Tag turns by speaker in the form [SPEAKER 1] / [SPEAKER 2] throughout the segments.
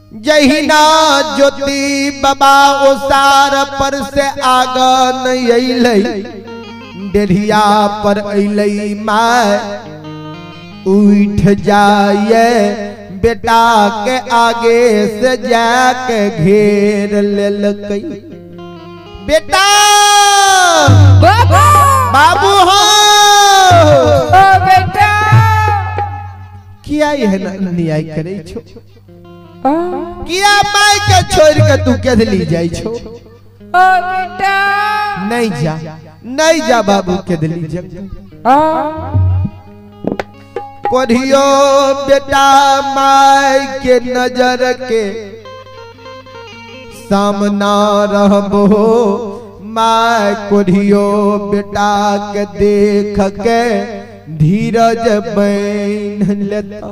[SPEAKER 1] जहिना ज्योति बाबा ओसार पर से आगा नहीं अइलै डेढ़िया पर अइलै माय उठ जाए बेटा के आगे से जाके घेर लेलकै बेटा बाबू हो
[SPEAKER 2] बेटा
[SPEAKER 1] किया यह न्याय करे छो किया माय के छोड़ के तू केदली जाई छो
[SPEAKER 2] बेटा
[SPEAKER 1] नहीं जा बाबू केदली जा कोढ़ियो बेटा माय के नजर के सामना रहबो माय कोढ़ियो बेटा के देख के धीरज बैन लेता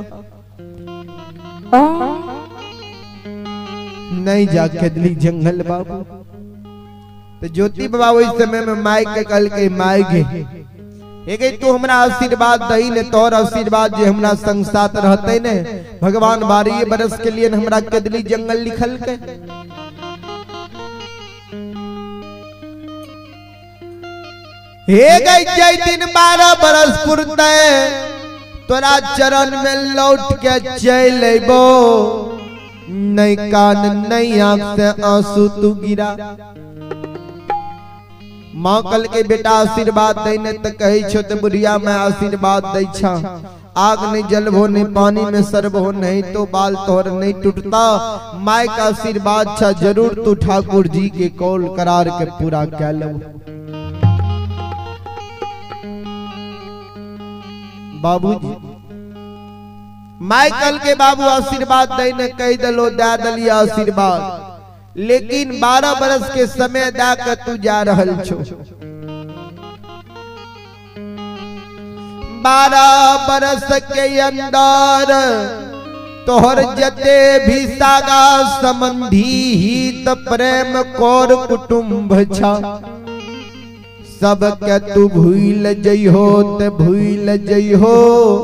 [SPEAKER 1] नहीं जा केदली जंगल बाबू। तो ज्योति बाबा वही समय में माय के कल के माय गे तू हमरा आशीर्वाद दही ने तोर आशीर्वाद जे हमरा संग साथ रहते ने भगवान 12 बरस के लिए हमरा केदली जंगल लिखल के हे गई जय दिन 12 बरस पुरते तोरा चरण में लौट के चल अबो नहीं कान नहीं आंख से आंसू तू गिरा माँ कल के बेटा आशीर्वाद देने तो कही छो तो बुढ़िया मैं आशीर्वाद दे छा आग नहीं जलबो नहीं पानी में सरबो नहीं तो बाल तोहर नहीं टूटता माय का आशीर्वाद छा जरूर तू ठाकुर जी के कौल करार के पूरा कह लो बाबूजी माय कल के बाबू आशीर्वाद देने कही दलो दे दलिया आशीर्वाद लेकिन 12 बरस के समय दाकर तू जा रहल छो 12 बरस के अंदर तोहर जते भी सागा संबंधी हित प्रेम कौर कुटुंब छा सब के तू भूल जइहो ते भूल जइहो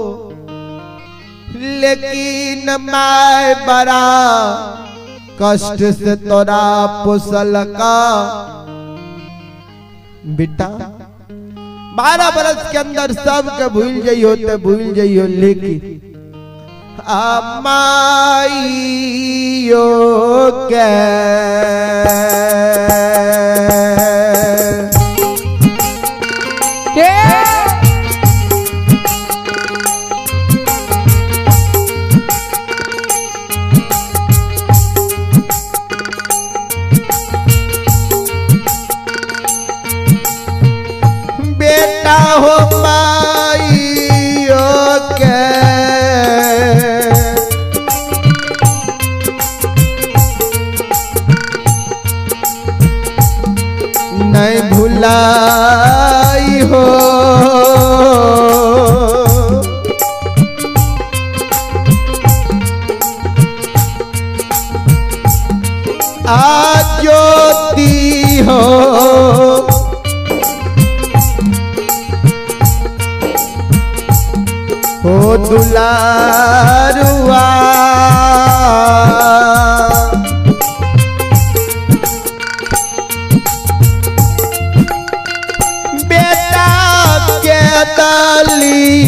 [SPEAKER 1] लेकिन माय बड़ा कष्ट से तोरा पोसल का बेटा 12 बरस के अंदर सब के भूल जइयो ते भूल जइयो लेकिन माइयो के हो माइयो के नहीं भुलाई हो आज ज्योति हो हो दुलारुआ बेटा के ताली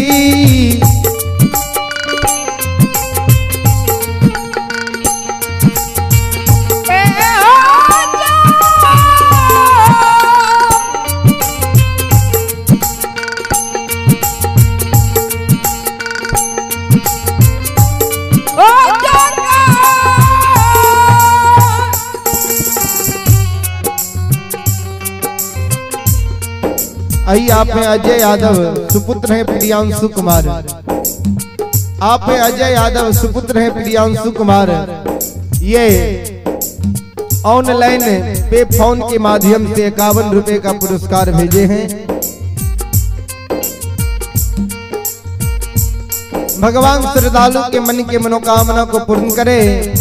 [SPEAKER 1] आई आप हैं अजय यादव सुपुत्र हैं प्रियांशु कुमार आप हैं अजय यादव सुपुत्र हैं प्रियांशु कुमार ये ऑनलाइन पे फोन के माध्यम से 51 रुपए का पुरस्कार भेजे हैं। भगवान श्रद्धालु के मन के मनोकामना को पूर्ण करे।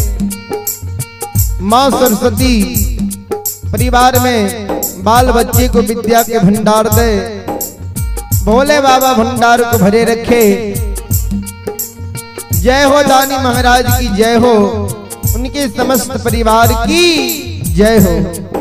[SPEAKER 1] माँ सरस्वती परिवार में बाल बच्चे को विद्या के भंडार दे। भोले बाबा भंडार को भरे रखे। जय हो दानी महाराज की जय हो। उनके समस्त परिवार की जय हो।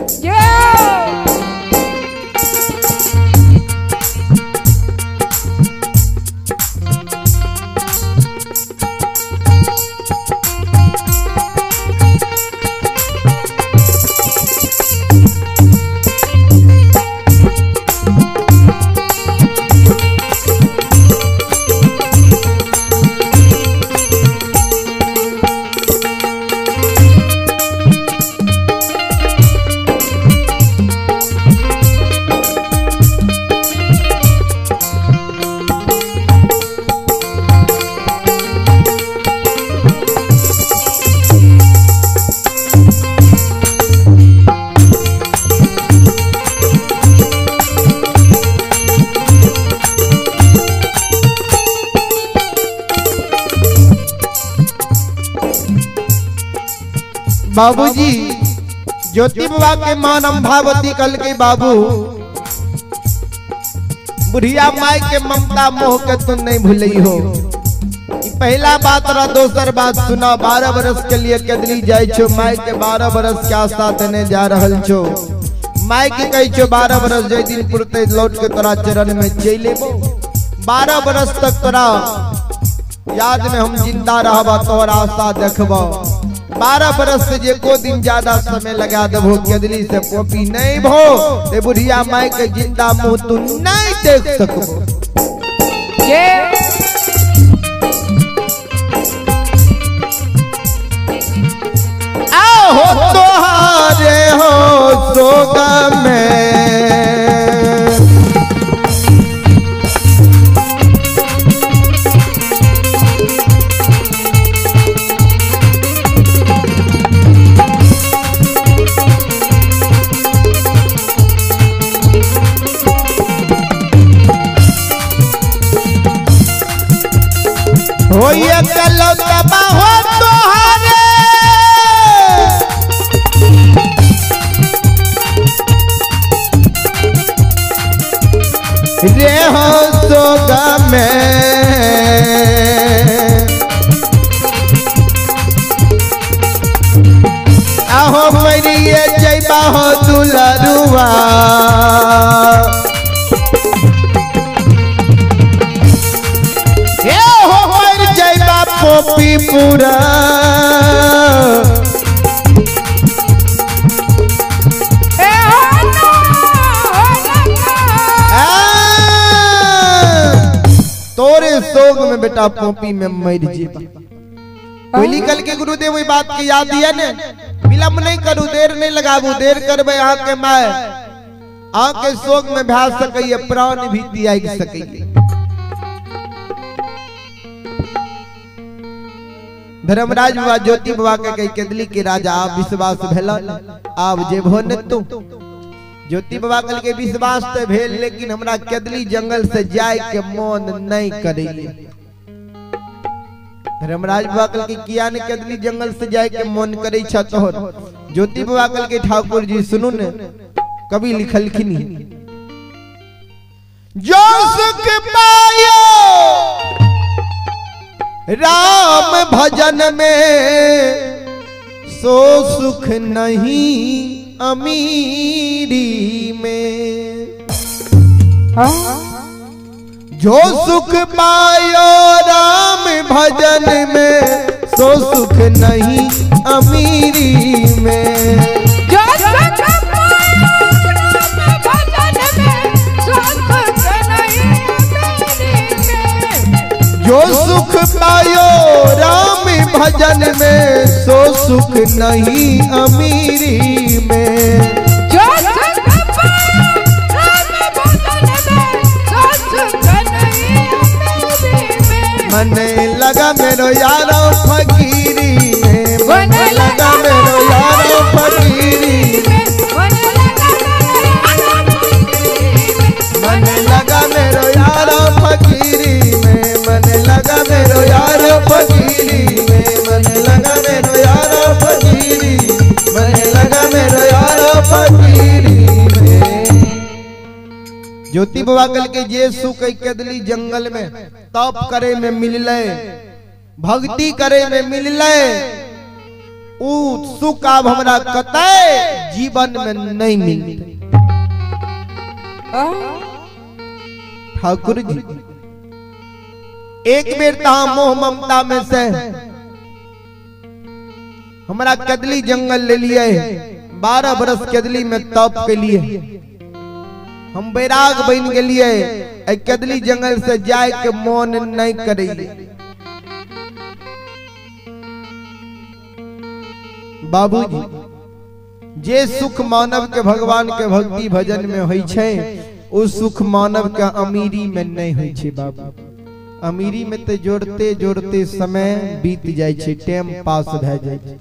[SPEAKER 1] बाबूजी ज्योति बाबा के मान अम्भावती कल के बाबू बुढ़िया माई के ममता मोह के तुम नहीं भूलई हो। पहला बात रहा, दोसर बात सुना। 12 बरस के लिए कदली जाय छो माई के 12 बरस के आशा देने जा रहल छो। माई के कही छो 12 बरस जय दिन पुरते लौट के तोरा चरण में चले 12 बरस तक तोरा याद में हम जिंदा रहबा, तोरा आशा देखबा। 12 बरस से जे को दिन ज्यादा समय लगा देबो कदली से पोपी नहीं भो ते बुढ़िया माई के जिंदा मुंह तू नहीं देख सकबो। आओ तोहारे हो सोग में हो ये कलो तबा हो तोहारे रे हो सोगा में आहो मरिए जैबा हो दुलरुआ पोपी पूरा तोरे सोग में बेटा पोपी में मर जीवा। कोई कल के गुरुदेव वही बात की याद दिया ने, विलंब नहीं करू, देर नहीं लगाबू। देर करबे आके माय आके सोग में भा सकइए, प्राण भी त्याग सकइए। धर्मराज बाबा ज्योति बाबा के कई कदली के राजा आप विश्वास भेला आप जे भोन तू ज्योति बाबा कल के विश्वास ते भेल, लेकिन हमरा कदली जंगल से जाय के मन नहीं करैले। धर्मराज बाबा कल के किया ने कदली जंगल से जाय के मन करै छ तोहर। ज्योति बाबा कल के ठाकुर जी सुनु ने कवि लिखलखिन, जो सुख पायो राम भजन में सो सुख नहीं अमीरी में। जो सुख पायो राम भजन में सो सुख नहीं अमीरी में।
[SPEAKER 2] जो सुख पायो राम भजन में सो सुख नहीं अमीरी में।
[SPEAKER 1] जो सुख पायो राम भजन में सो सुख नहीं अमीरी में।
[SPEAKER 2] जो सुख पायो राम भजन में सो सुख नहीं अमीरी में।
[SPEAKER 1] मन लगा मेरो यारो फकीरी में, मन लगा मेरो यारो फकीरी में, मन लगा मेरो यारो फकीरी में, मन लगा मेरो यारो फकीरी में, मन लगा मेरो यारो फकीरी, मन लगा मेरो यारो फकीरी में। ज्योति बाबा कल के जे सुख कदली जंगल में तप करे में मिलले, भक्ति करे में मिलले, ऊ सुख अब हमरा कतई जीवन में नहीं मिलते। ठाकुर जी एक बेर तहा मोह ममता में से हमरा कदली जंगल ले लिए, 12 बरस कदली में तप के लिए हम बैराग बन गए। कदली जंगल से जाए के मन नहीं करे। बाबूजी जे सुख मानव के भगवान के भक्ति भजन में होई छे, ओ सुख मानव के अमीरी में नहीं होई छे। बाबू अमीरी में तो जोड़ते जोड़ते समय बीत जाए छे, टाइम पास भे जाए छे।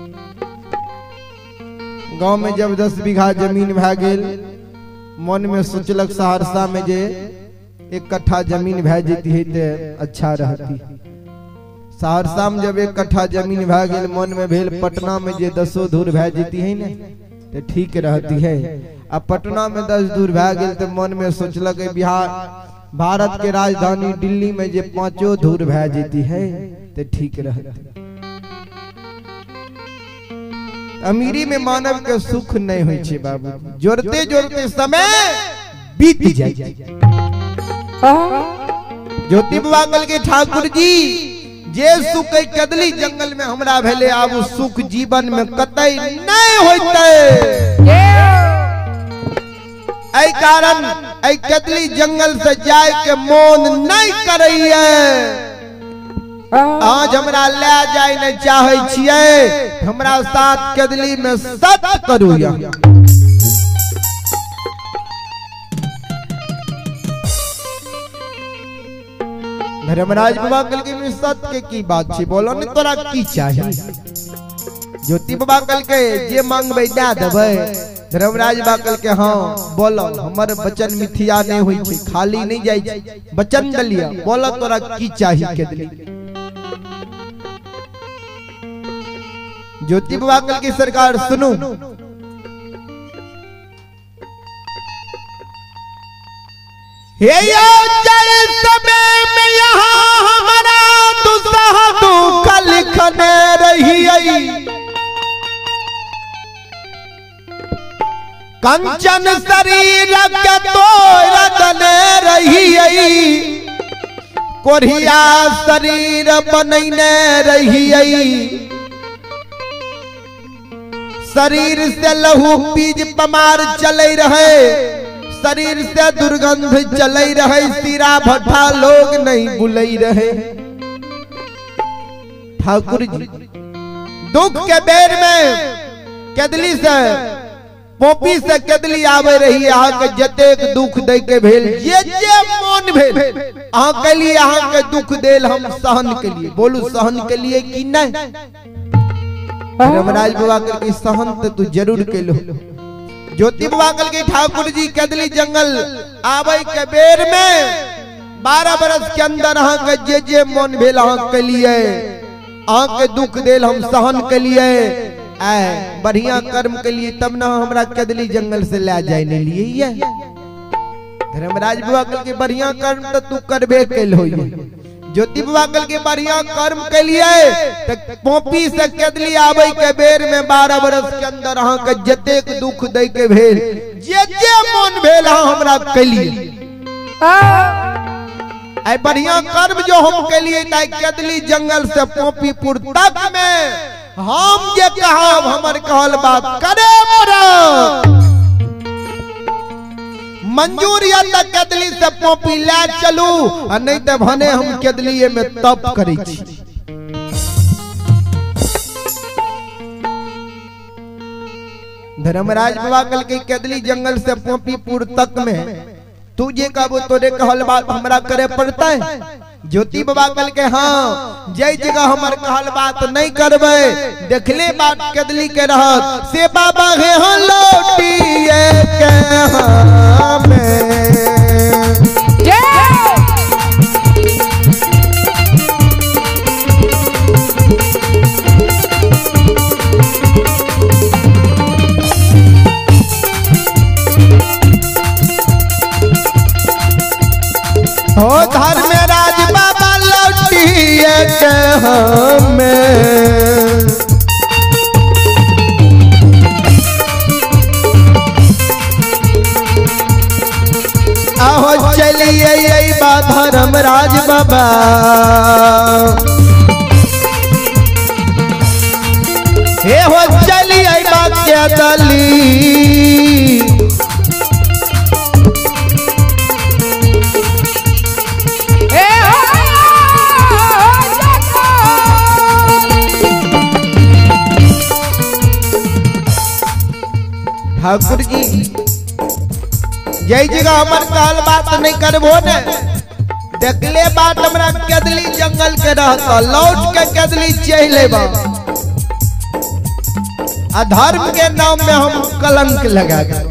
[SPEAKER 1] गांव में जब 10 बीघा जमीन भे गेल, मन में सोचलक सहरसा में जे 1 कट्ठा जमीन भे जेती है तो अच्छा रहती। सहरसा में जब 1 कट्ठा जमीन भे गेल, मन में भेल पटना में जे 10 धूर भे जेती है ना तो ठीक रहती है। अब पटना में 10 धूर भे गेल तो मन में सोचलक बिहार भारत के राजधानी दिल्ली में जे 5 धूर भे जेती है तो ठीक रहती। अमीरी में मानव के सुख नहीं होई छे बाबू, जोड़ते जोड़ते समय बीत जाए। ज्योति बाबा कल के ठाकुर जी जे सुख कदली जंगल में हमरा भेले, आब सुख जीवन में कतई नहीं होते। ऐ कारण ऐ कदली जंगल से जाए के मन नहीं करैये। आज हमरा ले जाए नहीं चाहे छिए, हमरा साथ कदली में सत करू या। धर्मराज बाबा कल के में सत्य की बात छी, बोलो ने तोरा की चाहिए। ज्योति बाबा कल के जे मांगबे दे देबे। धर्मराज बाबा कल के हां बोलो, हमर वचन मिथ्या नहीं होई छी, खाली नहीं जाई छी, वचन दलिया। बोलो तोरा की चाहिए कदली। ज्योति बाबा कल की सरकार सुनो। हे यो जय समय में यहाँ हमारा दुसहा दुख लिखने रही। कंचन शरीर के तोड़ दने रही, कोरिया शरीर बनने रही। शरीर से लहू पीज पमार चले रहे, शरीर से दुर्गंध चले रहे, सिरा भट्ठा लोग नहीं बुलई रहे। ठाकुर जी दुख के बेर में कदली से पोपी से कदली आवे रही। अहाँ के जतेक दुख दे के भेल, जे मन भेल अहाँ के लिए, अहाँ के दुख देल हम सहन के लिए। बोलू सहन के लिए कि नहीं। धर्मराज बाबा कल की सहन तो तू जरूर के लो। ज्योति बाबा कल की ठाकुर जी कदली जंगल आवे के बेर में 12 बरस के अंदर अहाँ के जे मन भेल अहाँ के लिए, अहाँ के दुख देल हम सहन के लिए, आए बढ़िया कर्म के लिए, तब ना हमरा कदली जंगल से ले जाए ने लिए ये। धर्मराज बाबा कल के बढ़िया कर्म तो तू करबे कैल हो। ज्योति बाबा कल के बढ़िया कर्म के लिए तो पोपी से कदली आवे के बेर में 12 बरस के अंदर अहाँ के जतेक दुख दे के भेल, जे मन भेल हमरा के लिए। ऐ बढ़िया कर्म जो हम के लिए कदली जंगल से पोपीपुर तक में हम जे कहब हमर कहल बात करे पड़ा। मंजूर या तक कदली से पोपी ले चलू, नहीं तो भने हम कदली में तप करी छी। धर्मराज बाबा कल के कदली जंगल से पोपीपुर तक में तू जे कहबो तोरे कहल बात हमरा करे पड़ता है। ज्योति बाबा कल के हाँ जय जगह हमर कहल बात नहीं करबे, देखले बात कदली के रहत से बाबा हे हाँ लौटिए के हमें। हो धर्मराज बाबा लौटिए के हमें। धर्मराज बाबा हे हो चली आई बात के दली ठाकुर जी जय जगह हमार कहल बात नहीं करबो ने देखले बात हमरा केदली जंगल के रहता लौट के केदली चल लेबा अधर्म के नाम में हम कलंक लगा गए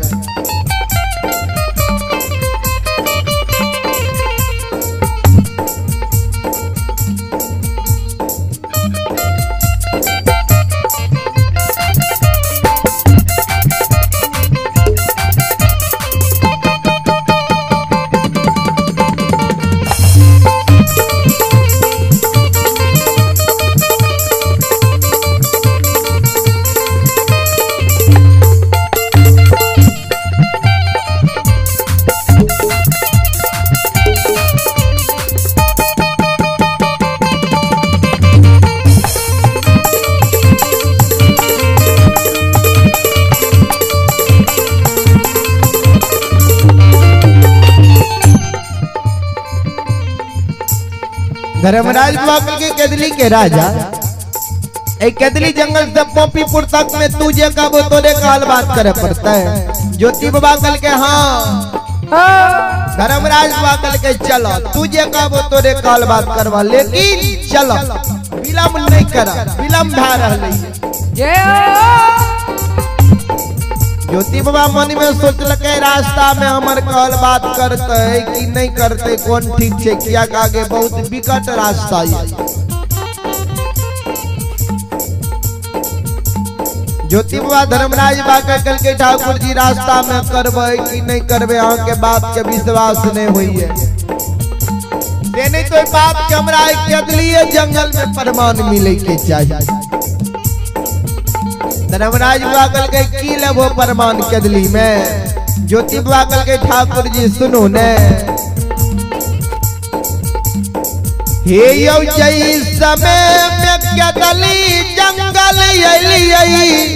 [SPEAKER 1] धर्मराज बाबा के केदली के राजा एक केदली जंगल से पोपीपुर तक में तुझे कब तोरे काल बात करे पड़ता है। ज्योति बाबा कल के हाँ धर्मराज बाबा कल के चलो तुझे कब तोरे काल बात करवा लेकिन चलो विलम्ब नहीं करा विलम्ब भा रही ज्योति बाबा मन में सोचल के रास्ता में हमार कहल बात करते कि नहीं करते कौन ठीक है किया आगे बहुत विकट रास्ता है। ज्योति बाबा धर्मराज बाबा कल के ठाकुर जी रास्ता में करबे कि नहीं करबे अहाँ के बात के विश्वास नहीं हुई है नहीं तो बात के हमरा केदली जंगल में प्रमाण मिले के चाहिए। धर्मराज बाबा कल के की लेबो प्रमाण केदली में ज्योति बाबा कल के ठाकुर जी सुनो ने हे यौ जई समय में केदली जंगल अलियै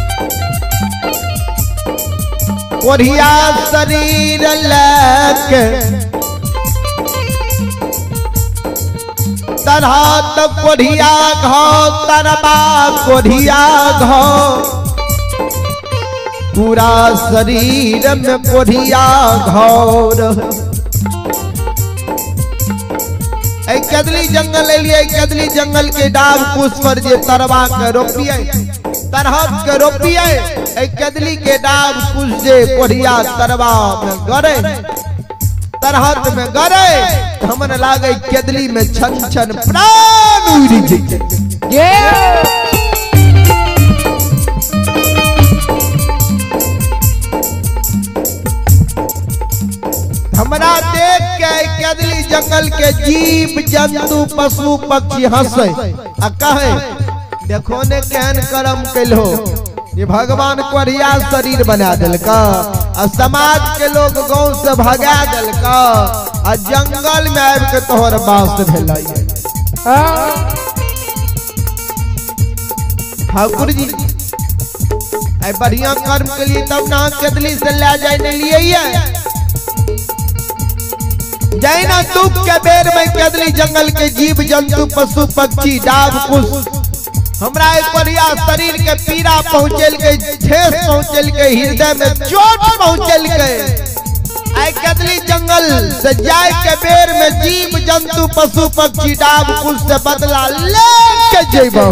[SPEAKER 1] कोढ़िया शरीर लेके तरह तो कोढ़िया घाव तरबा कोढ़िया घाव पूरा शरीर में कोढ़िया घाव केदली जंगल लिए केदली जंगल के डाब कुछ पर जे तरवा के रोपिए तरह के रोपिए केदली के डाब कुछ जे कोढ़िया तरवा में गरे तरहत में गरे हमन लागे केदली में छन छन प्राण उड़ी जे हमरा देख के केदली जंगल के जीव जंतु पशु पक्षी हंसे आ कहे देखो ने केहन कर्म कैलो ये भगवान कोढ़िया शरीर बना दिलका आ समाज के लोग गांव से भगा दिलका आ जंगल में आब के तोहर बास भेलै ठाकुर जी आई बढ़िया कर्म के लिए तब ना केदली से ले जाए ने लिए जैना दुख के बेर में केदली जंगल के जीव जंतु पशु पक्षी डाब कुछ हमरा एक बढ़िया शरीर के पीड़ा पहुंचल के ठेस पहुंचल के हृदय में चोट पहुंचल के आई केदली जंगल से जाए के बेर में जीव जंतु पशु पक्षी डाब कुछ से बदला ले के जेबो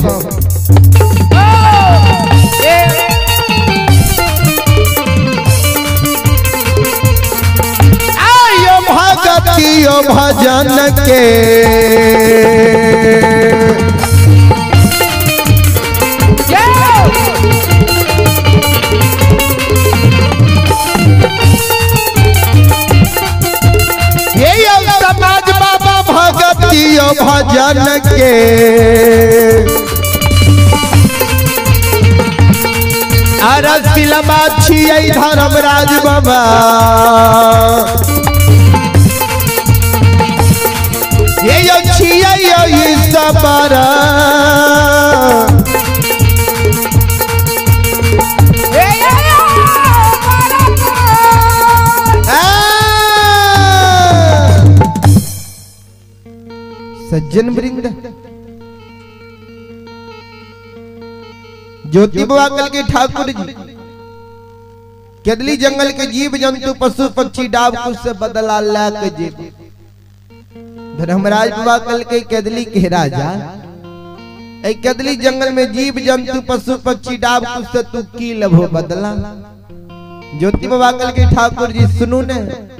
[SPEAKER 1] आयो भगतियो भजन के समाज बाबा भगतियो भजन के अरसिलमा छियै धर्मराज बाबा ये यो छिया यो ई सबरा सज्जन वृंद ज्योति बाबा कल के ठाकुर जी केदली जंगल के जीव जंतु पशु पक्षी डाब कुछ से बदला ला के जीव धर्मराज बाबा कल के केदली के राजा ए केदली जंगल में जीव जंतु पशु पक्षी डाब कुछ से तू की लभो बदला ज्योति बाबा कल के ठाकुर जी सुनू ने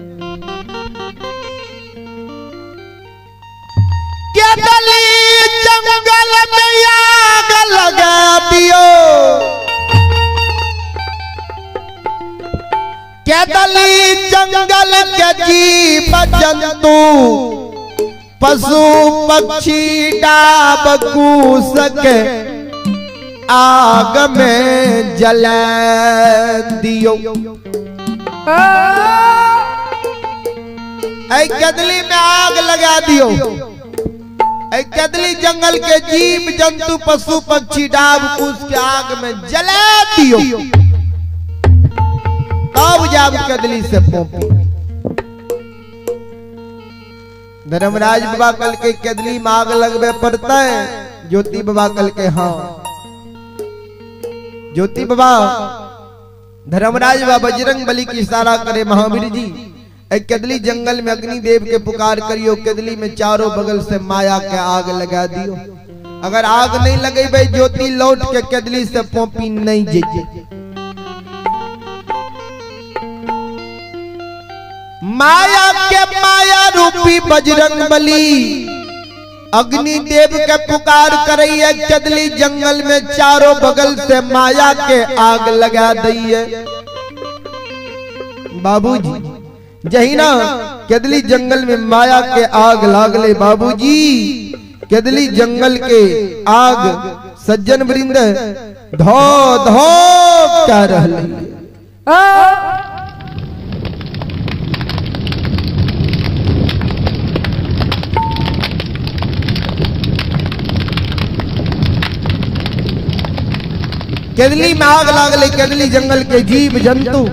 [SPEAKER 1] केदली जंगल में आग लगा दियो केदली जंगल के जीव जंतु पशु पक्षी डाब कूस के आग में जला दियो ऐ केदली में आग लगा दियो केदली जंगल के जीव जंतु पशु पक्षी डाब कूस के आग में जला दियो तब जाब केदली से पोपी धर्मराज बाबा कल के केदली में आग लगवे पड़ता है ज्योति बाबा कल के हाँ ज्योति बाबा धर्मराज बाबा बजरंग बली की इशारा करे महावीर जी केदली जंगल में अग्निदेव के पुकार करियो केदली में चारों बगल से माया के आग लगा दियो अगर आग नहीं लगे भाई ज्योति लौट के केदली से पोपी नहीं जीजे माया के माया रूपी बजरंग बली अग्निदेव के पुकार करइए केदली जंगल में चारों बगल से माया के आग लगा दइए बाबूजी जहीना केदली जंगल में माया के आग लागले बाबूजी केदली जंगल के आग सज्जन वृंद धो धो क्या रहले केदली में आग लागले केदली जंगल के जीव जंतु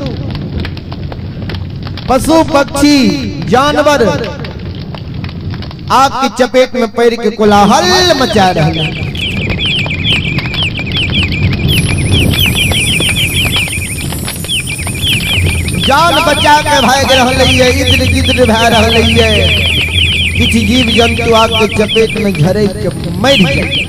[SPEAKER 1] पशु पक्षी जानवर आग की चपेट में पैर के कोलाहल मचा रहे जान बचा के भाग रहे इधर गिद्र भा रहे किसी जीव जंतु आग के चपेट में झरे के मर गए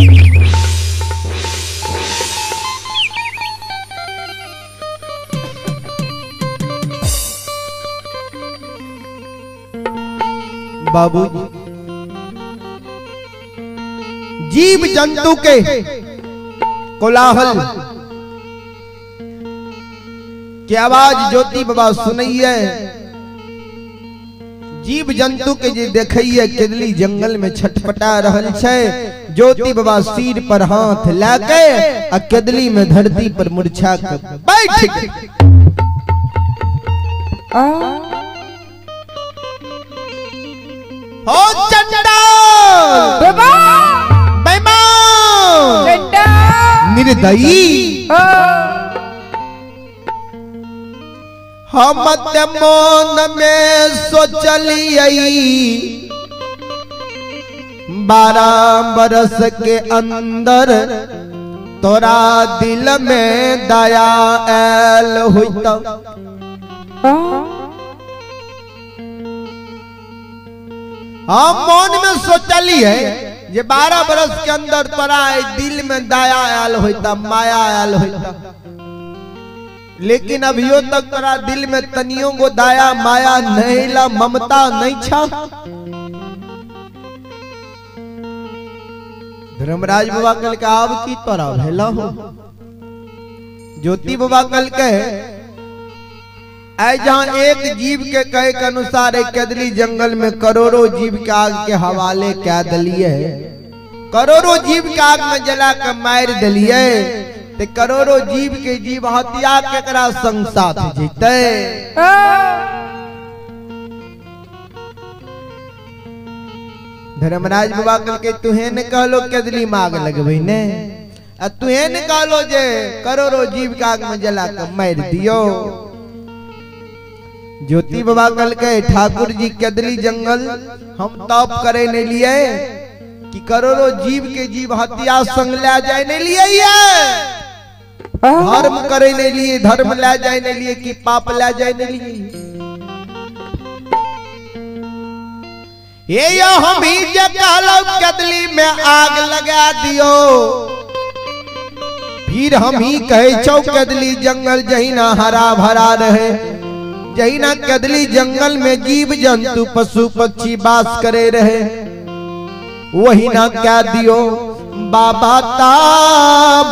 [SPEAKER 1] बाबू जीव जंतु के कोलाहल की आवाज ज्योति बाबा सुनइए जीव जंतु के जे देखइए केदली जंगल में छटपटा रहल छे ज्योति बाबा सिर पर हाथ लाके आ केदली में धरती पर मूर्छा के बैठ गए हो चंडाल बेईमान निर्दयी हम मन में सोचलिए 12 बरस के अंदर तोरा दिल में दया ऐल होता हम मन में सोचली है जे 12 बरस के अंदर तोरा दिल में दया आयल होता माया आयल होता लेकिन अभियो तक तोरा दिल में तनियों को दया माया नहीं ला ममता नहीं छा धर्मराज बाबा कल के आब की तोरा भेला हो ज्योति बाबा कल के जहां एक जीव के कहे के अनुसार एक केदली जंगल में करोड़ों जीव के आग के हवाले क्या दलिए करोड़ों जीव के आग में जला के मार दलिए ते करोड़ों जीव के जीव हत्या केकरा संग साथ जीते धर्मराज बाबा कल के तुहे ने कहलो केदली माग लगबई ने आ तुहे ने कहलो जे करोड़ों जीव का आग में जला के मार दियो। ज्योति बाबा कल के ठाकुर जी केदली जंगल हम तप करे ने लिए कि करोड़ों जीव के जीव हत्या संग ले जाए ने लिए धर्म करे ने लिए धर्म ले जाए ने लिए कि पाप ले जाए ने लिए ये यो हम ही जे कहलो केदली में आग लगा दियो फिर हम ही कहे छौ केदली जंगल जहिना हरा भरा रहे जहिना केदली जंगल में जीव जंतु पशु पक्षी वास करे रहे वही ना क्या दियो बाबा ता